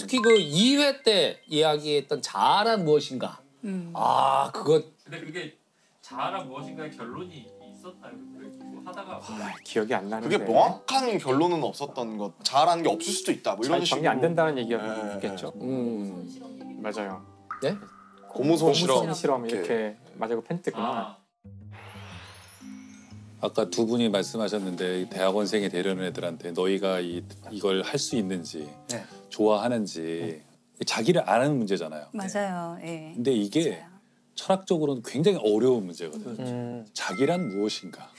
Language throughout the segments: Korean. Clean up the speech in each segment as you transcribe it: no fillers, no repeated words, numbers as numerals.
특히 그 2회 때 이야기했던 자아란 무엇인가. 아, 그거. 근데 그게 자아란 무엇인가의 결론이 있었나요? 뭐 하다가 기억이 안 나는데. 그게 명확한 결론은 없었던 것. 자아라는 게 없을 수도 있다. 뭐 이런 식으로. 정리 안 된다는 얘기였겠죠. 맞아요. 네? 고무손 실험 이렇게 맞아요. 펜트구나. 아까 두 분이 말씀하셨는데 대학원생이 되려는 애들한테 너희가 이걸 할 수 있는지 네. 좋아하는지 자기를 아는 문제잖아요. 맞아요. 예. 근데 이게 맞아요. 철학적으로는 굉장히 어려운 문제거든요. 자기란 무엇인가?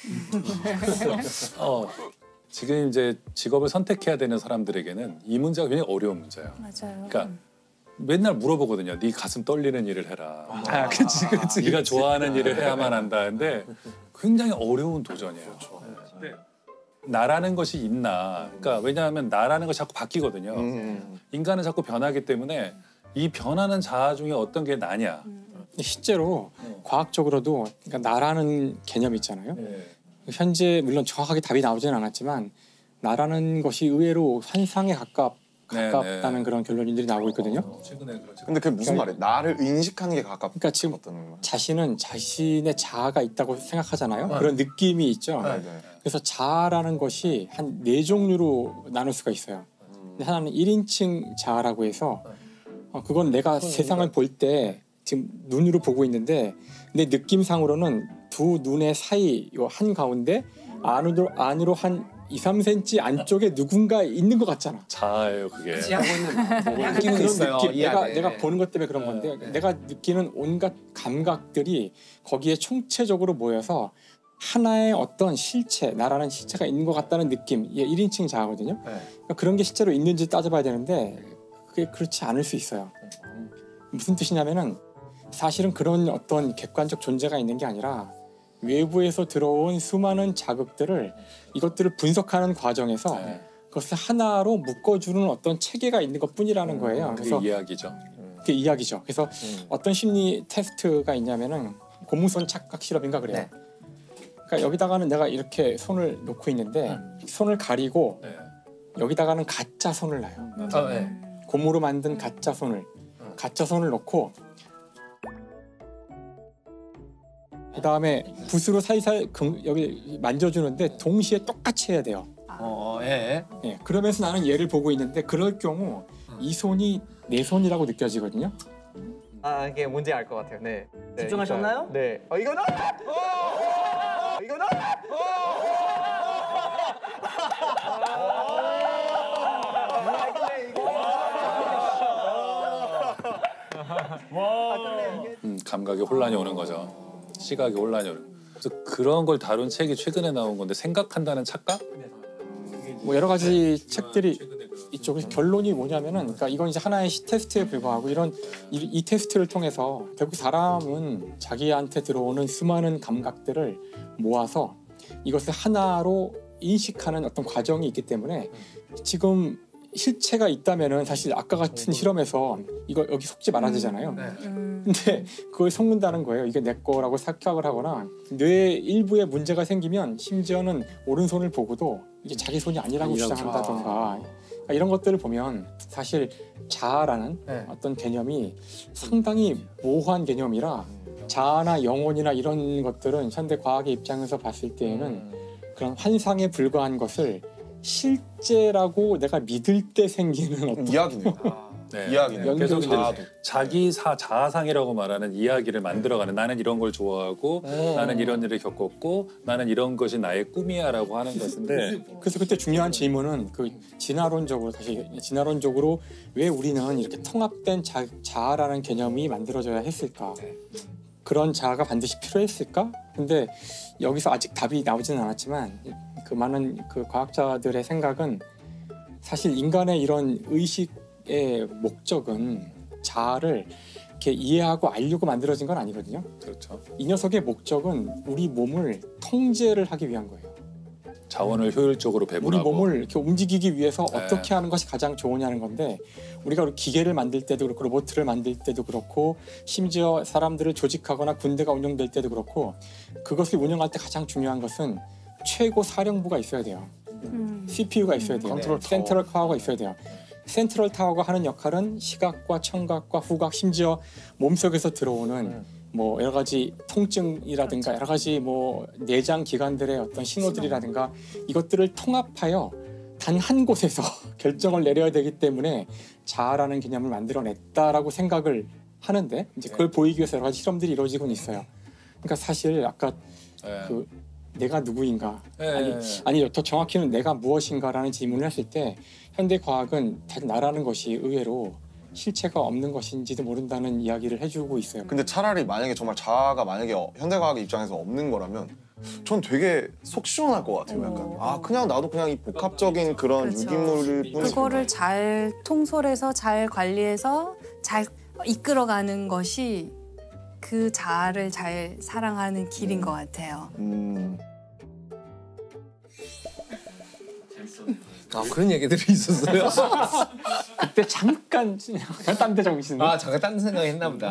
지금 이제 직업을 선택해야 되는 사람들에게는 이 문제가 굉장히 어려운 문제예요. 맞아요. 그러니까 맨날 물어보거든요. 네 가슴 떨리는 일을 해라. 그렇지. 네가 좋아하는 일을 해야만 한다. 근데 굉장히 어려운 도전이에요. 네. 나라는 것이 있나. 그러니까 왜냐하면 나라는 것이 자꾸 바뀌거든요. 인간은 자꾸 변하기 때문에 이 변하는 자아 중에 어떤 게 나냐. 실제로 과학적으로도 그러니까 나라는 개념이 있잖아요. 현재 물론 정확하게 답이 나오지는 않았지만 나라는 것이 의외로 환상에 가깝다는 그런 결론들이 나오고 있거든요. 최근에 그렇죠. 근데 그게 무슨 말이에요? 나를 인식하는 게 가깝다. 그러니까 지금 자신은 자신의 자아가 있다고 생각하잖아요. 그런 느낌이 있죠. 그래서 자아라는 것이 한 4종류로 나눌 수가 있어요. 근데 하나는 1인칭 자아라고 해서 그건 내가 세상을 볼 때 지금 눈으로 보고 있는데 내 느낌상으로는 두 눈의 사이 요 한 가운데 안으로 한 2-3cm 안쪽에 누군가 있는 것 같잖아. 자아예요 그게. 느낌은 있어요. 내가 보는 것 때문에 그런 건데 내가 느끼는 온갖 감각들이 거기에 총체적으로 모여서 하나의 어떤 실체, 나라는 실체가 있는 것 같다는 느낌. 이게 1인칭 자아거든요. 그러니까 그런 게 실제로 있는지 따져봐야 되는데 그게 그렇지 않을 수 있어요. 무슨 뜻이냐면은 사실은 그런 어떤 객관적 존재가 있는 게 아니라 외부에서 들어온 수많은 자극들을 이것들을 분석하는 과정에서 그것을 하나로 묶어주는 어떤 체계가 있는 것뿐이라는 거예요. 그래서 그게 이야기죠. 그게 이야기죠. 그래서 어떤 심리 테스트가 있냐면은 고무손 착각 실험인가 그래요. 그러니까 여기다가는 내가 이렇게 손을 놓고 있는데 손을 가리고 여기다가는 가짜 손을 놔요. 고무로 만든 가짜 손을 놓고 그 다음에 붓으로 살살 여기 만져주는데 동시에 똑같이 해야 돼요. 그러면서 나는 얘를 보고 있는데 그럴 경우 이 손이 내 손이라고 느껴지거든요. 이게 뭔지 알 것 같아요. 네. 집중하셨나요? 네. 이거는? 이거는? 감각에 혼란이 오는 거죠. 시각에 혼란이 오는. 그래서 그런 걸 다룬 책이 최근에 나온 건데 생각한다는 착각? 뭐 여러 가지 책들이 있죠. 그래서 결론이 뭐냐면은 그러니까 이건 이제 하나의 테스트에 불과하고 이 테스트를 통해서 결국 사람은 자기한테 들어오는 수많은 감각들을 모아서 이것을 하나로 인식하는 어떤 과정이 있기 때문에 지금 실체가 있다면은 사실 아까 같은 실험에서 이거 여기 속지 말아야 되잖아요. 근데 그걸 속는다는 거예요. 이게 내 거라고 착각을 하거나 뇌 일부에 문제가 생기면 심지어는 오른손을 보고도 이게 자기 손이 아니라고 주장한다던가 이런 것들을 보면 사실 자아라는 어떤 개념이 상당히 모호한 개념이라 자아나 영혼이나 이런 것들은 현대 과학의 입장에서 봤을 때에는 그런 환상에 불과한 것을 실제라고 내가 믿을 때 생기는 어떤 이야기네요. 이야기네요. 그래서 자기 자아상이라고 말하는 이야기를 만들어가는 나는 이런 걸 좋아하고 나는 이런 일을 겪었고 나는 이런 것이 나의 꿈이야라고 하는 것인데 그래서 그때 중요한 질문은 그 진화론적으로 왜 우리는 이렇게 통합된 자아라는 개념이 만들어져야 했을까? 그런 자아가 반드시 필요했을까? 근데 여기서 아직 답이 나오지는 않았지만 그 많은 그 과학자들의 생각은 사실 인간의 이런 의식의 목적은 자아를 이렇게 이해하고 알려고 만들어진 건 아니거든요. 그렇죠. 이 녀석의 목적은 우리 몸을 통제를 하기 위한 거예요. 자원을 효율적으로 배분하고 우리 몸을 이렇게 움직이기 위해서 어떻게 하는 것이 가장 좋으냐는 건데 우리가 기계를 만들 때도 그렇고 로봇을 만들 때도 그렇고 심지어 사람들을 조직하거나 군대가 운영될 때도 그렇고 그것을 운영할 때 가장 중요한 것은 최고 사령부가 있어야 돼요. CPU가 있어야 돼요. 센트럴 파워가 있어야 돼요. 센트럴 타워가 하는 역할은 시각과 청각과 후각 심지어 몸속에서 들어오는 뭐 여러 가지 통증이라든가 여러 가지 뭐 내장 기관들의 어떤 신호들이라든가 이것들을 통합하여 단 한 곳에서 결정을 내려야 되기 때문에 자아라는 개념을 만들어냈다라고 생각을 하는데 이제 그걸 보이기 위해서 여러 가지 실험들이 이루어지곤 있어요. 그러니까 사실 아까 그 내가 누구인가 아니 더 정확히는 내가 무엇인가라는 질문을 했을 때 현대 과학은 나라는 것이 의외로 실체가 없는 것인지도 모른다는 이야기를 해주고 있어요. 근데 차라리 만약에 정말 자아가 만약에 현대과학 입장에서 없는 거라면 전 되게 속 시원할 것 같아요. 약간 아 그냥 나도 그냥 이 복합적인 그런 그렇죠. 유기물일 뿐이지. 그거를 잘 통솔해서 잘 관리해서 잘 이끌어가는 것이 그 자아를 잘 사랑하는 길인 것 같아요. 아 그런 얘기들이 있었어요. 그때 잠깐 딴데 정신. 아 잠깐 딴 생각했나 보다.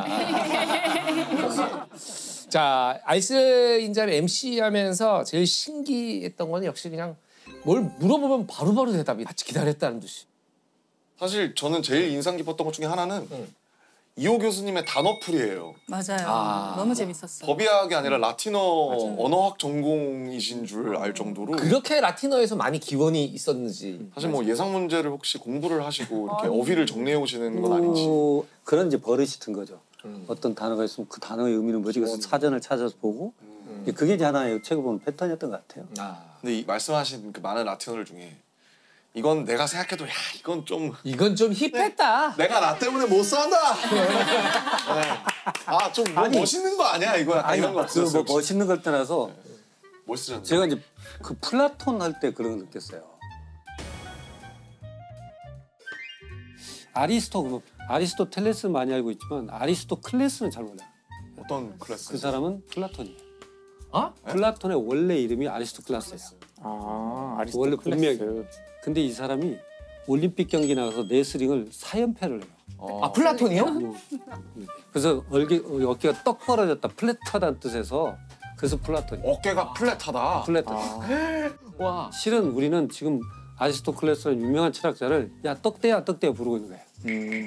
자 아이스 인자를 MC 하면서 제일 신기했던 건 역시 그냥 뭘 물어보면 바로바로 대답이 같이 기다렸다는 듯이. 사실 저는 제일 인상 깊었던 것 중에 하나는 이호 교수님의 단어풀이에요. 맞아요. 너무 재밌었어요. 법의학이 아니라 라틴어 언어학 전공이신 줄 알 정도로 그렇게 라틴어에서 많이 기원이 있었는지. 사실 뭐 예상 문제를 혹시 공부를 하시고 이렇게 어휘를 정리해 오시는 건 아닌지. 그런 이제 버릇이 든 거죠. 어떤 단어가 있으면 그 단어의 의미는 뭐지? 그래서 사전을 찾아서 보고 그게 이제 하나의 책을 보면 패턴이었던 것 같아요. 근데 이 말씀하신 그 많은 라틴어들 중에 이건 내가 생각해도 야 이건 좀 힙했다. 내가 나 때문에 못 산다. 아좀 멋있는 거 아니야 이거 약간 이런 거 없었어요. 뭐 멋있는 걸 떠나서 멋있잖아요. 제가 이제 그 플라톤 할 때 그런 걸 느꼈어요. 아리스토텔레스는 많이 알고 있지만 아리스토클레스는 잘 몰라요. 어떤 클래스? 그 사람은 플라톤이에요. 어? 플라톤의 원래 이름이 아리스토클라스예요. 원래 본명이. 근데 이 사람이 올림픽 경기 나가서 레슬링을 4연패를 해요. 아 플라톤이요? 그래서 어깨가 떡 벌어졌다, 플랫하다는 뜻에서 그래서 플라톤이에요. 어깨가 플랫하다. 와. 실은 우리는 지금 아리스토클레스라는 유명한 철학자를 야 떡대야 부르고 있는 거예요.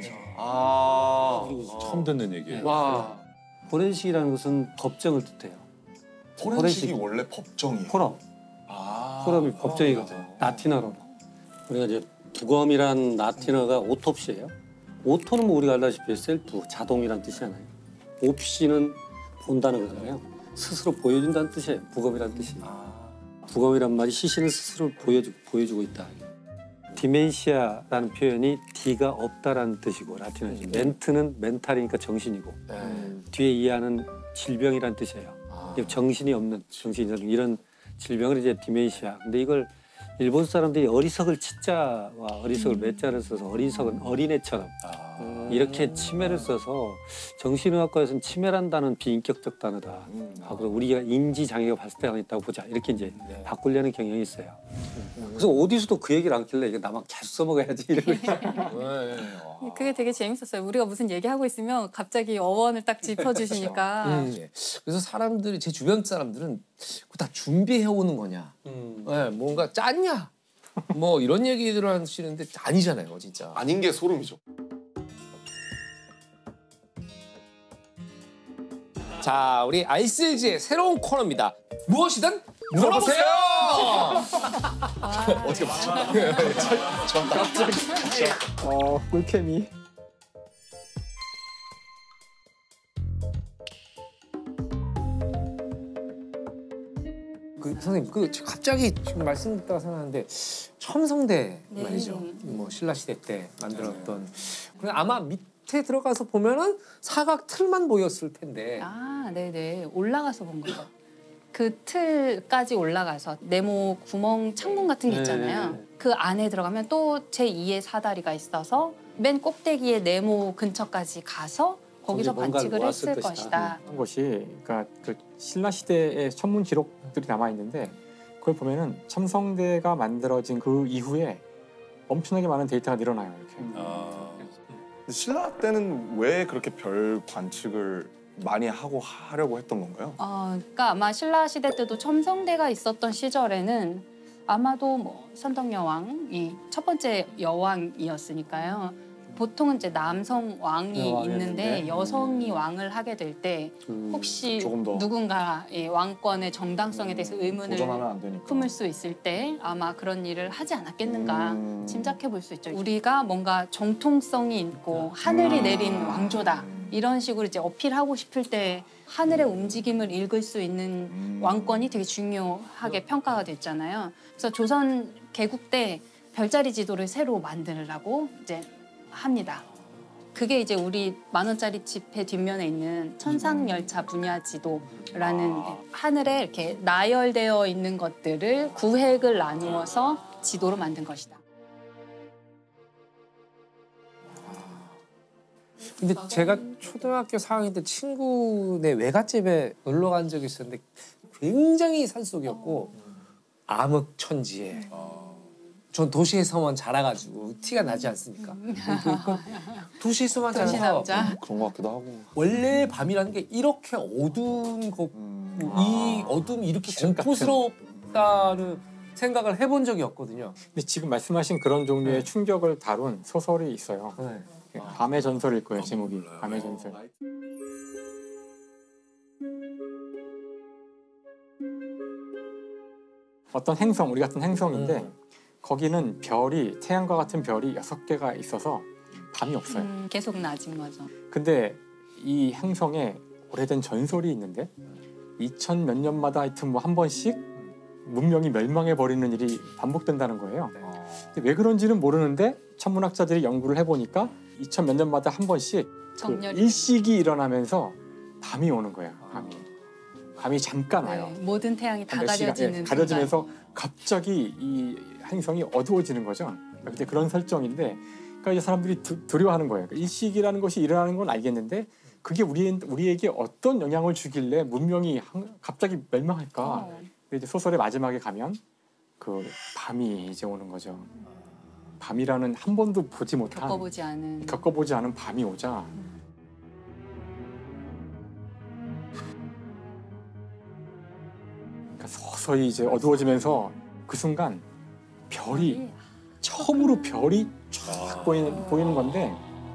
처음 듣는 얘기예요. 와. 포렌식이라는 것은 법정을 뜻해요. 포렌식이 원래 법정이에요. 포럼이 법정이거든요. 라틴어로. 우리가 이제 부검이란 라틴어가 오톱시예요. 오토는 뭐 우리가 알다시피 셀프, 자동이란 뜻이잖아요. 옵시는 본다는 거잖아요. 스스로 보여준다는 뜻이에요. 부검이란 뜻이. 부검이란 말이 시신을 스스로 보여주고 있다. 디멘시아라는 표현이 D가 없다라는 뜻이고 라틴어죠. 멘트는 멘탈이니까 정신이고 뒤에 이해하는 질병이란 뜻이에요. 정신이 없는 이런 질병을 이제 디멘시아. 근데 이걸 일본 사람들이 어리석을 치자와 어리석을 매자를 써서 어리석은 어린애처럼 이렇게 치매를 써서 정신의학과에서는 치매란다는 비인격적 단어다. 그리고 우리가 인지 장애가 발생하고 있다고 보자. 이렇게 이제 바꾸려는 경향이 있어요. 그래서 어디서도 그 얘기를 안 길래 이거 나만 계속 써먹어야지 이러고 그게 되게 재밌었어요. 우리가 무슨 얘기하고 있으면 갑자기 어원을 딱 짚어주시니까. 그래서 사람들이 제 주변 사람들은 그거 다 준비해 오는 거냐, 뭔가 짰냐, 뭐 이런 얘기들을 하시는데 아니잖아요, 진짜. 아닌 게 소름이죠. 자, 우리 알쓸지의 새로운 코너입니다. 무엇이든 물어보세요. 어떻게 맞춰? 꿀케미. 선생님, 갑자기 지금 말씀 듣다가 생각나는데 첨성대 말이죠. 뭐 신라 시대 때 만들었던. 그래 아마 밑에 들어가서 보면은 사각 틀만 보였을 텐데. 네네. 올라가서 본 거죠. 그 틀까지 올라가서 네모 구멍 창문 같은 게 있잖아요. 그 안에 들어가면 또 제2의 사다리가 있어서 맨 꼭대기에 네모 근처까지 가서 거기서 관측을 했을 것이다. 한 것이 그러니까 그 신라 시대의 천문 기록들이 남아 있는데 그걸 보면은 첨성대가 만들어진 그 이후에 엄청나게 많은 데이터가 늘어나요. 이렇게. 신라 때는 왜 그렇게 별 관측을 많이 하려고 했던 건가요? 그러니까 아마 신라 시대 때도 첨성대가 있었던 시절에는 아마도 뭐 선덕여왕이 첫 번째 여왕이었으니까요. 보통은 이제 남성 왕이 있는데 여성이 왕을 하게 될 때 혹시 조금 더. 누군가의 왕권의 정당성에 대해서 의문을 도전하면 안 되니까. 품을 수 있을 때 아마 그런 일을 하지 않았겠는가 짐작해 볼 수 있죠. 우리가 뭔가 정통성이 있고 하늘이 내린 왕조다. 이런 식으로 이제 어필하고 싶을 때 하늘의 움직임을 읽을 수 있는 왕권이 되게 중요하게 평가가 됐잖아요. 그래서 조선 개국 때 별자리 지도를 새로 만들라고 이제 합니다. 그게 이제 우리 10,000원짜리 지폐 뒷면에 있는 천상열차 분야지도라는 하늘에 이렇게 나열되어 있는 것들을 구획을 나누어서 지도로 만든 것이다. 근데 제가 초등학교 4학년 때 친구네 외갓집에 놀러 간 적이 있었는데 굉장히 산속이었고 암흑천지에 전 도시에서만 자라가지고 티가 나지 않습니까? 도시에서만 도시 자라서 남자. 그런 것 같기도 하고. 원래 밤이라는 게 이렇게 어두운 거, 이 어둠이 이렇게 공포스럽다는 생각을 해본 적이 없거든요. 근데 지금 말씀하신 그런 종류의 충격을 다룬 소설이 있어요. 네. 밤의 전설일 거예요, 제목이. 밤의 전설. 어떤 행성, 우리 같은 행성인데 거기는 별이, 태양과 같은 별이 6개가 있어서 밤이 없어요. 계속 낮은 거죠. 근데 이 행성에 오래된 전설이 있는데 2000 몇 년마다 하여튼 뭐 한 번씩 문명이 멸망해 버리는 일이 반복된다는 거예요. 근데 왜 그런지는 모르는데 천문학자들이 연구를 해보니까 2000 몇 년마다 한 번씩 그 일식이 일어나면서 밤이 오는 거예요. 밤이 잠깐 와요. 네, 모든 태양이 다 가려지는 가려지면서 갑자기 이 행성이 어두워지는 거죠. 근데 그런 설정인데, 그러니까 이제 사람들이 두려워하는 거예요. 그러니까 일식이라는 것이 일어나는 건 알겠는데 그게 우리에게 어떤 영향을 주길래 문명이 갑자기 멸망할까? 근데 이제 소설의 마지막에 가면 그 밤이 이제 오는 거죠. 밤이라는 한 번도 보지 못한, 겪어보지 않은 밤이 오자. 그러니까 서서히 이제 어두워지면서 그 순간 처음으로 별이 쫙 보이는 건데,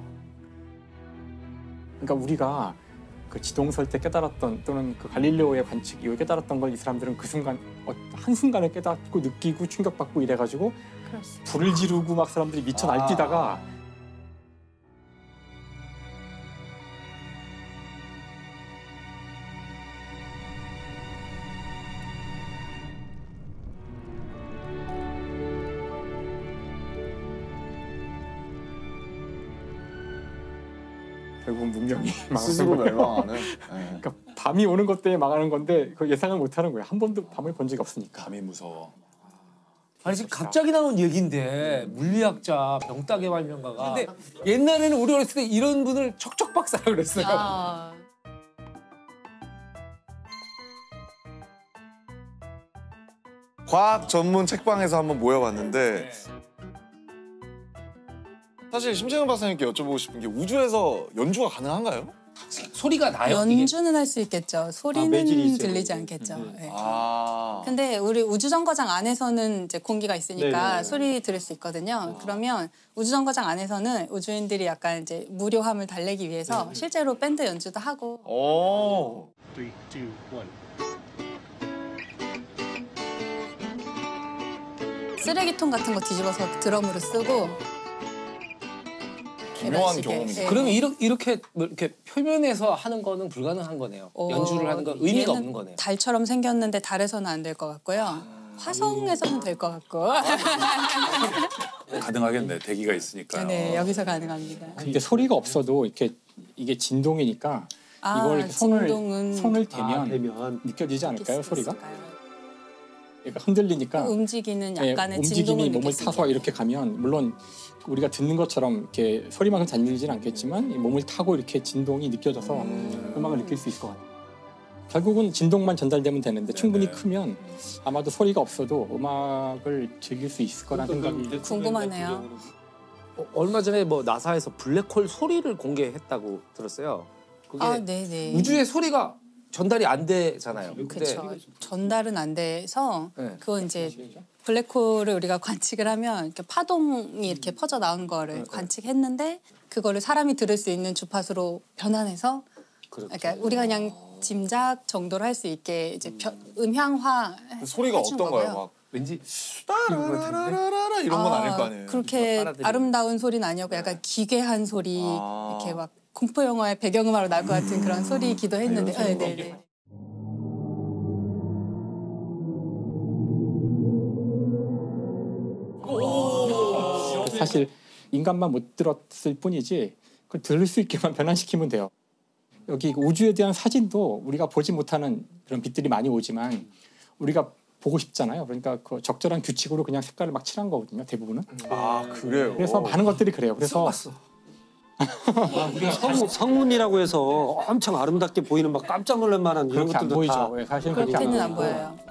그러니까 우리가 그 지동설 때 깨달았던, 또는 그 갈릴레오의 관측 이후에 깨달았던 걸 이 사람들은 그 순간 한순간에 깨닫고 느끼고 충격받고 이래가지고 불을 지르고 막 사람들이 미쳐 날뛰다가 결국 문명이 스스로 멸망하는. 그러니까 밤이 오는 것 때문에 망하는 건데 그 예상을 못하는 거예요. 한 번도 밤을 본 적이 없으니까. 밤이 무서워. 아니 지금 갑자기 나온 얘기인데 물리학자 병따개 발명가가. 근데 옛날에는 우리 어렸을 때 이런 분을 척척박사라 그랬어요. 과학 전문 책방에서 한번 모여봤는데 사실 심재현 박사님께 여쭤보고 싶은 게 우주에서 연주가 가능한가요? 소리가 나요? 연주는 할 수 있겠죠. 소리는 매질이 들리지 않겠죠. 네. 아. 근데 우리 우주정거장 안에서는 이제 공기가 있으니까 네네. 소리 들을 수 있거든요. 그러면 우주정거장 안에서는 우주인들이 약간 이제 무료함을 달래기 위해서 실제로 밴드 연주도 하고. 오. 3, 2, 1. 쓰레기통 같은 거 뒤집어서 드럼으로 쓰고. 기묘한 경험이죠. 그러면 이렇게 뭐 이렇게 표면에서 하는 거는 불가능한 거네요. 연주를 하는 건 의미가 없는 거네요. 달처럼 생겼는데 달에서는 안 될 것 같고요. 화성에서는 될 것 같고. 가능하겠네. 대기가 있으니까. 네, 여기서 가능합니다. 근데 소리가 없어도 이게 진동이니까 이걸 손을 대면 느껴지지 않을까요, 소리가? 그러니까 흔들리니까 움직이는 약간의 진동을 움직임이 몸을 느낄 타서 이렇게 가면, 물론 우리가 듣는 것처럼 이렇게 소리만큼 잘 들리지는 않겠지만 이 몸을 타고 이렇게 진동이 느껴져서 음악을 느낄 수 있을 것 같아요. 결국은 진동만 전달되면 되는데 충분히 크면 아마도 소리가 없어도 음악을 즐길 수 있을 거라는 생각이 궁금하네요. 얼마 전에 뭐 나사에서 블랙홀 소리를 공개했다고 들었어요. 그게 네네. 우주의 소리가 전달이 안 되잖아요. 그렇죠. 전달은 안 돼서 네. 그건 이제 블랙홀을 우리가 관측을 하면 이렇게 파동이 이렇게 퍼져 나오는 거를 관측했는데 그거를 사람이 들을 수 있는 주파수로 변환해서 그러니까 우리가 그냥 짐작 정도로 할 수 있게 이제 음향화 소리가 해주는 어떤가요? 거고요. 막 왠지 따라라라라라 이런 건 아닐 거 아니에요. 그렇게 빨아들이고. 아름다운 소리는 아니었고 약간 기괴한 소리 이렇게 막 공포 영화의 배경음악으로 나올 것 같은 그런 소리이기도 했는데. 네네. 사실 인간만 못 들었을 뿐이지 그걸 들을 수 있게만 변환시키면 돼요. 여기 우주에 대한 사진도 우리가 보지 못하는 그런 빛들이 많이 오지만 우리가 보고 싶잖아요. 그러니까 그 적절한 규칙으로 그냥 색깔을 막 칠한 거거든요. 대부분은. 아 그래요. 그래서 많은 것들이 그래요. 그래서 성운이라고 해서 엄청 아름답게 보이는 막 깜짝 놀랄 만한 이런 그렇게 안 것들도 다 보이죠. 예, 사실은 그렇게 그렇게는 안 안 보여요. 보여요.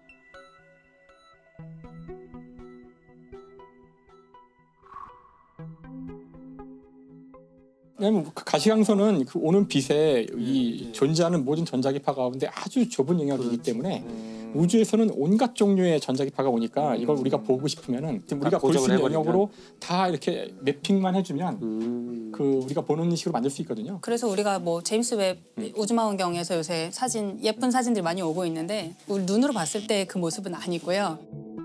왜냐면 그 가시광선은 그 오는 빛에 이 존재하는 모든 전자기파 가운데 아주 좁은 영역이기 때문에 우주에서는 온갖 종류의 전자기파가 오니까 이걸 우리가 보고 싶으면은 우리가 볼 수 있는 고정을 영역으로 다 이렇게 매핑만 해주면 그 우리가 보는 식으로 만들 수 있거든요. 그래서 우리가 뭐 제임스 웹 우주망원경에서 요새 사진 예쁜 사진들 많이 오고 있는데 우리 눈으로 봤을 때 그 모습은 아니고요.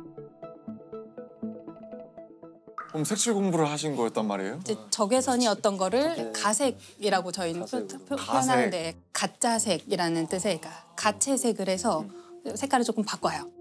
그럼 색칠 공부를 하신 거였단 말이에요? 이제 적외선이 어떤 거를 가색이라고 저희는 표현하는데 가짜색이라는 뜻의 가채색을 해서 색깔을 조금 바꿔요.